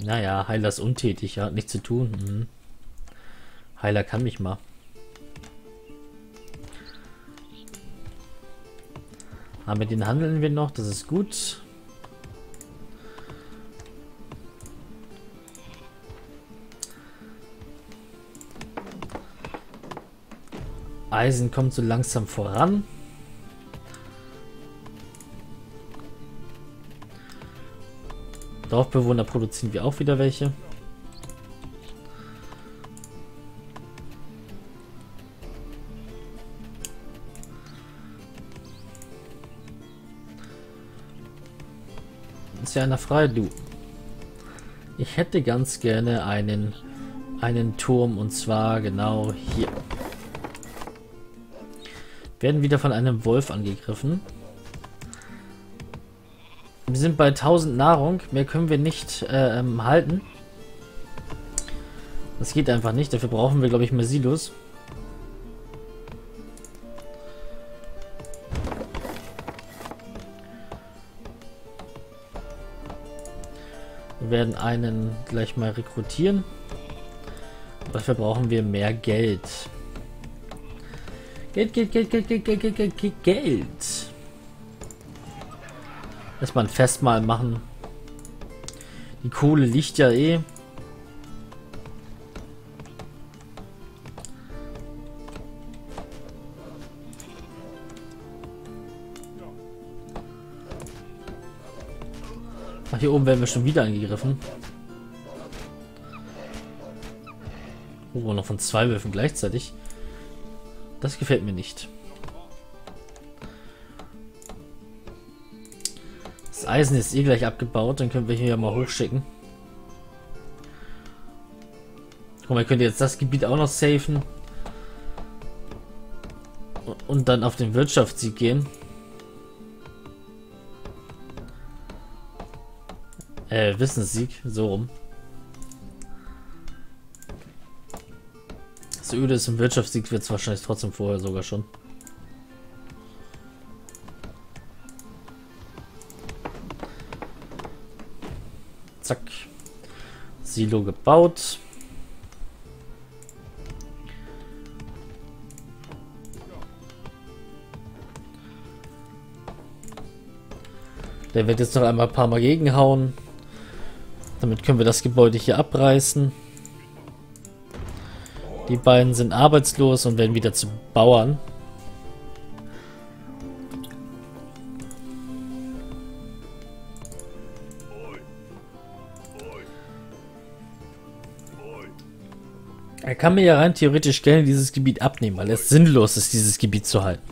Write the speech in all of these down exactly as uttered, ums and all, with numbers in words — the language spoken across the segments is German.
Naja, Heiler ist untätig, ja, hat nichts zu tun. Mhm. Heiler kann mich mal. Aber mit denen handeln wir noch, das ist gut. Eisen kommt so langsam voran. Dorfbewohner produzieren wir auch wieder welche. Ist ja einer frei, du. Ich hätte ganz gerne einen einen Turm, und zwar genau hier. Werden wieder von einem Wolf angegriffen. Wir sind bei tausend Nahrung, mehr können wir nicht äh, ähm, halten. Das geht einfach nicht, dafür brauchen wir, glaube ich, mehr Silos. Wir werden einen gleich mal rekrutieren. Dafür brauchen wir mehr Geld. Geld, Geld, Geld, Geld, Geld, Geld, Geld, Geld, Geld, Geld. Erstmal ein Festmahl machen. Die Kohle liegt ja eh. Ach, hier oben werden wir schon wieder angegriffen. Oh, noch von zwei Wölfen gleichzeitig. Das gefällt mir nicht. Das Eisen ist eh gleich abgebaut, dann können wir hier mal hochschicken. Guck mal, ihr könnt jetzt das Gebiet auch noch safen. Und dann auf den Wirtschaftssieg gehen. Äh, Wissenssieg, so rum. Das Öde ist im Wirtschaftssieg, wird es wahrscheinlich trotzdem vorher sogar schon. Zack. Silo gebaut. Der wird jetzt noch einmal ein paar Mal gegenhauen. Damit können wir das Gebäude hier abreißen. Die beiden sind arbeitslos und werden wieder zu Bauern. Er kann mir ja rein theoretisch gerne dieses Gebiet abnehmen, weil es sinnlos ist, dieses Gebiet zu halten.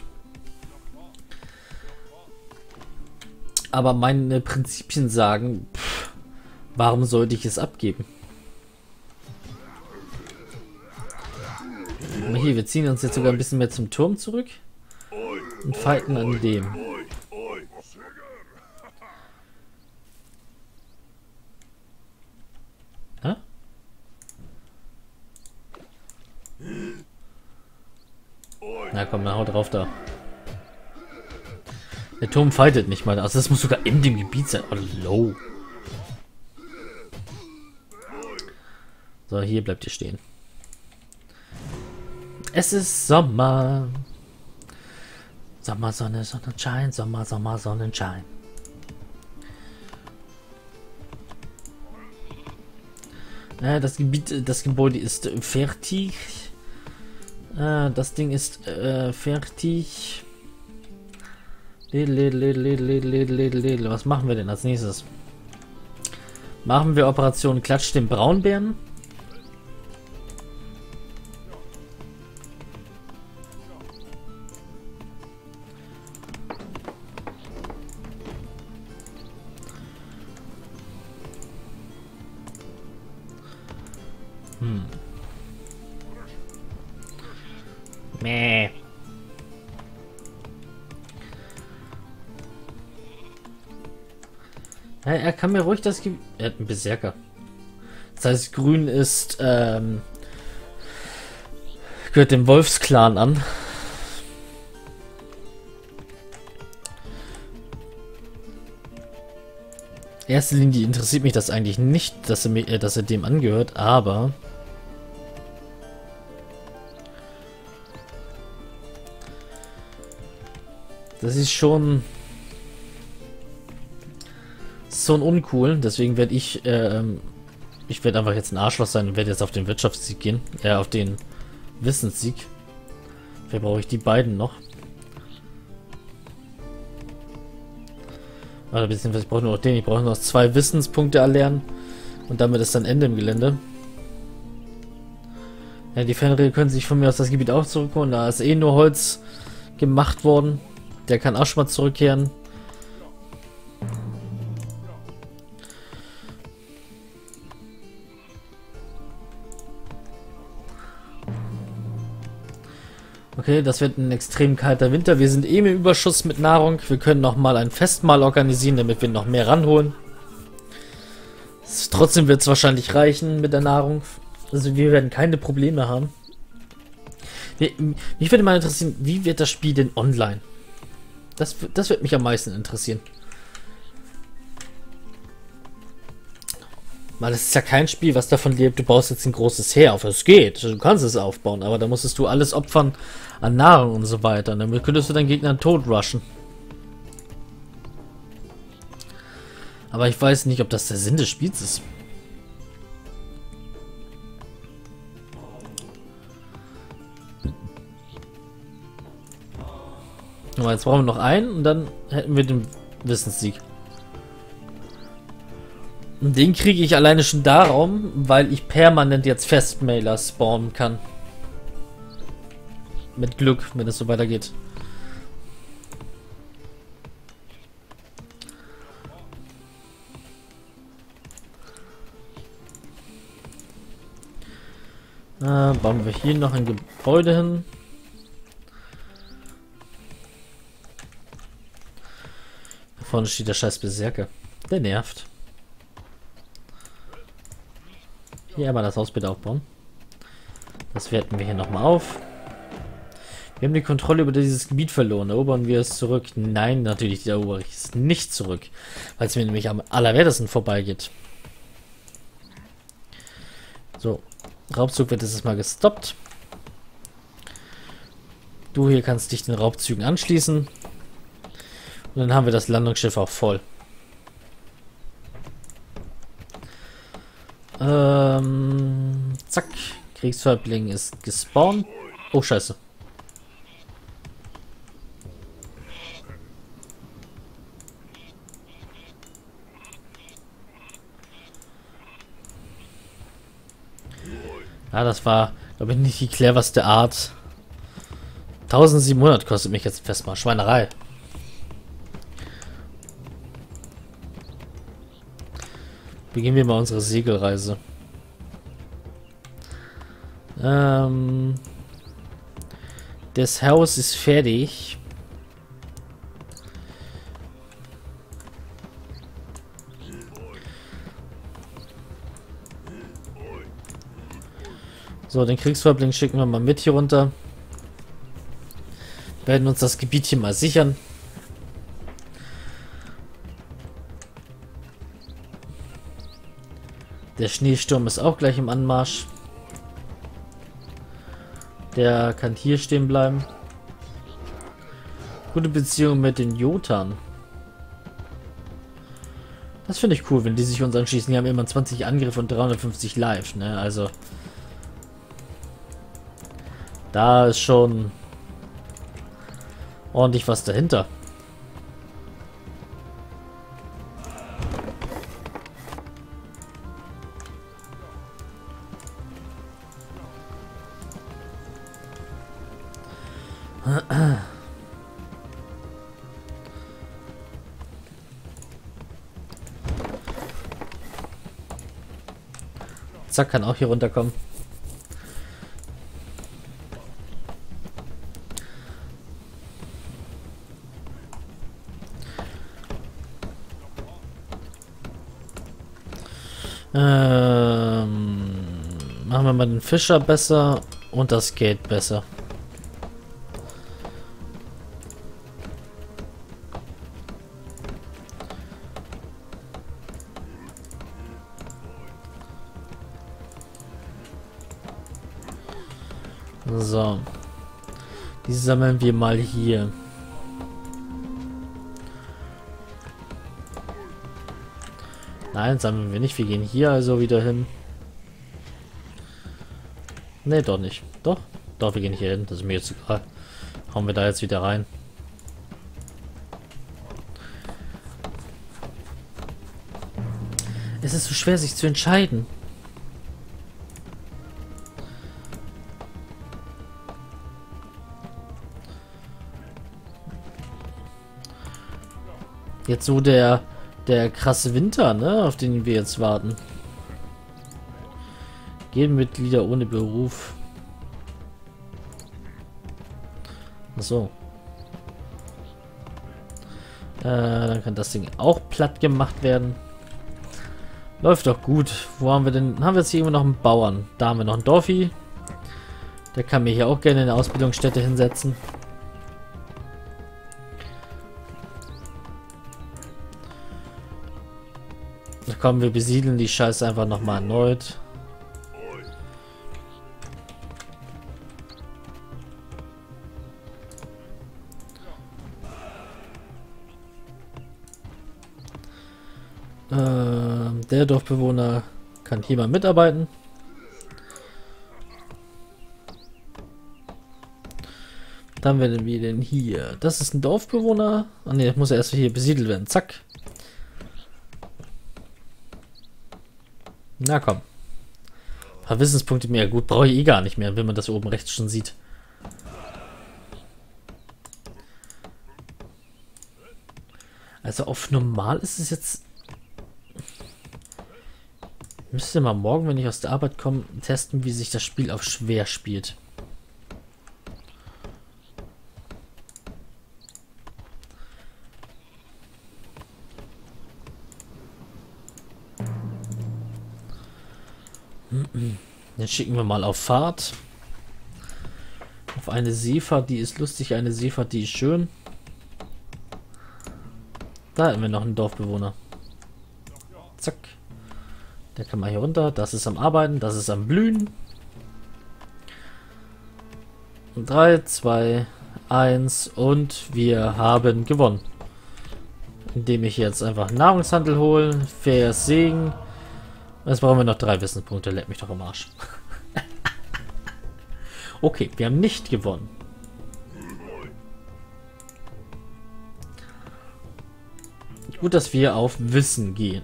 Aber meine Prinzipien sagen, pff, warum sollte ich es abgeben? Aber hier, wir ziehen uns jetzt sogar ein bisschen mehr zum Turm zurück und fighten an dem. Hä? Na komm, dann haut drauf da. Der Turm fightet nicht mal. Also das muss sogar in dem Gebiet sein. Oh, low. So, hier bleibt ihr stehen. Es ist Sommer. Sommer, Sonne, Sonnenschein. Sommer, Sommer, Sonnenschein. Äh, das Gebiet, das Gebäude ist fertig. Äh, das Ding ist äh, fertig. Was machen wir denn als nächstes? Machen wir Operation Klatsch den Braunbären? Hm. Mäh. Ja, er kann mir ruhig das Gebiet... Er hat einen Berserker. Das heißt, Grün ist... Ähm, gehört dem Wolfsklan an. erster Linie interessiert mich das eigentlich nicht, dass er, mir, äh, dass er dem angehört, aber das ist schon so ein uncool. Deswegen werde ich, ähm, ich werde einfach jetzt ein Arschloch sein und werde jetzt auf den Wirtschaftssieg gehen, äh, auf den Wissenssieg. Wer brauche ich die beiden noch? Oder beziehungsweise ich brauche nur noch den. Ich brauche noch zwei Wissenspunkte erlernen und damit ist dann Ende im Gelände. Ja, die Fenrir können sich von mir aus das Gebiet auch zurückholen. Da ist eh nur Holz gemacht worden. Der kann auch schon mal zurückkehren. Okay, das wird ein extrem kalter Winter. Wir sind eh im Überschuss mit Nahrung. Wir können noch mal ein Festmahl organisieren, damit wir noch mehr ranholen. Trotzdem wird es wahrscheinlich reichen mit der Nahrung. Also wir werden keine Probleme haben. Mich würde mal interessieren, wie wird das Spiel denn online? Das, das wird mich am meisten interessieren. Weil es ist ja kein Spiel, was davon lebt, du baust jetzt ein großes Heer auf. Es geht, du kannst es aufbauen, aber da musstest du alles opfern an Nahrung und so weiter. Und damit könntest du deinen Gegner tot rushen. Aber ich weiß nicht, ob das der Sinn des Spiels ist. Aber jetzt brauchen wir noch einen und dann hätten wir den Wissenssieg. Und den kriege ich alleine schon darum, weil ich permanent jetzt Festmailer spawnen kann. Mit Glück, wenn es so weitergeht. Äh, bauen wir hier noch ein Gebäude hin. Da vorne steht der scheiß Berserker. Der nervt. Hier aber das Haus bitte aufbauen. Das werten wir hier nochmal auf. Wir haben die Kontrolle über dieses Gebiet verloren. Erobern wir es zurück? Nein, natürlich erobere ich es nicht zurück. Weil es mir nämlich am allerwertesten vorbeigeht. So. Raubzug wird jetzt mal gestoppt. Du hier kannst dich den Raubzügen anschließen. Und dann haben wir das Landungsschiff auch voll. Ähm, zack. Kriegshäuptling ist gespawnt. Oh, scheiße. Ja, das war, glaube ich, nicht die cleverste Art. eintausendsiebenhundert kostet mich jetzt fest mal. Schweinerei. Beginnen wir mal unsere Segelreise. Ähm, das Haus ist fertig. So, den Kriegshäuptling schicken wir mal mit hier runter. Werden uns das Gebiet hier mal sichern. Der Schneesturm ist auch gleich im Anmarsch. Der kann hier stehen bleiben. Gute Beziehung mit den Jotun. Das finde ich cool, wenn die sich uns anschließen. Die haben immer zwanzig Angriffe und dreihundertfünfzig live, ne? Also da ist schon ordentlich was dahinter. Zack, kann auch hier runterkommen. Ähm, machen wir mal den Fischer besser und das Geld besser. So. Die sammeln wir mal hier. Nein, sammeln wir nicht. Wir gehen hier also wieder hin. Ne, doch nicht. Doch? Doch, wir gehen hier hin. Das ist mir jetzt egal. Hauen wir da jetzt wieder rein. Es ist so schwer, sich zu entscheiden. Jetzt so der der krasse Winter, ne, auf den wir jetzt warten. Mitglieder ohne Beruf. So. Äh, dann kann das Ding auch platt gemacht werden. Läuft doch gut. Wo haben wir denn? Haben wir jetzt hier immer noch einen Bauern? Da haben wir noch einen Dorfi. Der kann mir hier auch gerne eine Ausbildungsstätte hinsetzen. Da kommen wir besiedeln die Scheiße einfach nochmal erneut. Äh, der Dorfbewohner kann hier mal mitarbeiten. Dann werden wir denn hier. Das ist ein Dorfbewohner. Ah ne, muss er erst hier besiedelt werden. Zack. Na komm. Ein paar Wissenspunkte mehr. Gut, brauche ich eh gar nicht mehr, wenn man das oben rechts schon sieht. Also auf normal ist es jetzt... Müsste mal morgen, wenn ich aus der Arbeit komme, testen, wie sich das Spiel auf schwer spielt. Jetzt schicken wir mal auf Fahrt. Auf eine Seefahrt, die ist lustig, eine Seefahrt, die ist schön. Da haben wir noch einen Dorfbewohner. Zack. Der kann mal hier runter. Das ist am Arbeiten, das ist am Blühen. drei, zwei, eins und wir haben gewonnen. Indem ich jetzt einfach Nahrungshandel hole, faires Segen. Jetzt brauchen wir noch drei Wissenspunkte. Leck mich doch am Arsch. Okay, wir haben nicht gewonnen. Gut, dass wir auf Wissen gehen.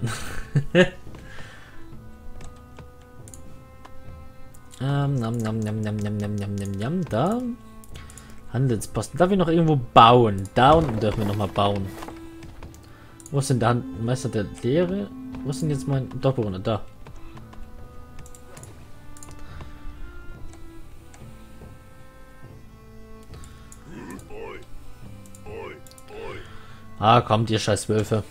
ähm, nam, nam, nam, nam, nam, nam, nam, nam, nam, da. Handelsposten. Darf ich noch irgendwo bauen? Da unten dürfen wir noch mal bauen. Wo ist denn der Meister der Lehre? Wo ist denn jetzt mein Dorfbewohner? Da. Ah, kommt ihr scheiß Wölfe.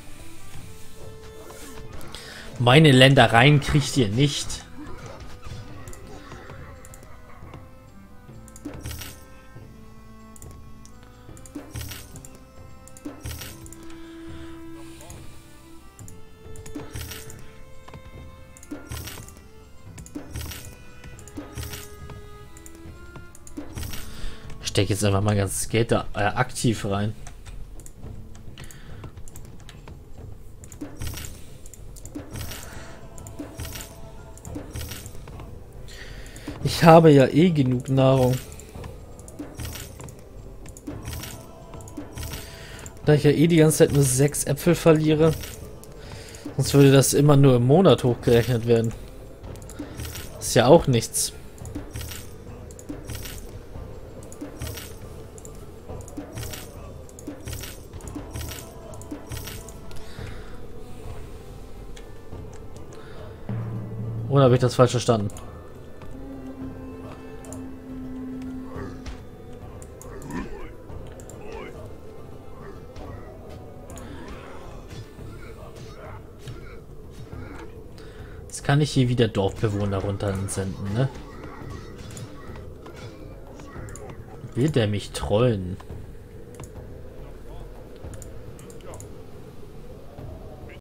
Meine Ländereien kriegt ihr nicht. Ich stecke jetzt einfach mal ganz Skater äh, aktiv rein. Ich habe ja eh genug Nahrung. Da ich ja eh die ganze Zeit nur sechs Äpfel verliere. Sonst würde das immer nur im Monat hochgerechnet werden. Das ist ja auch nichts. Oder habe ich das falsch verstanden? Jetzt kann ich hier wieder Dorfbewohner runter senden, ne? Will der mich trollen?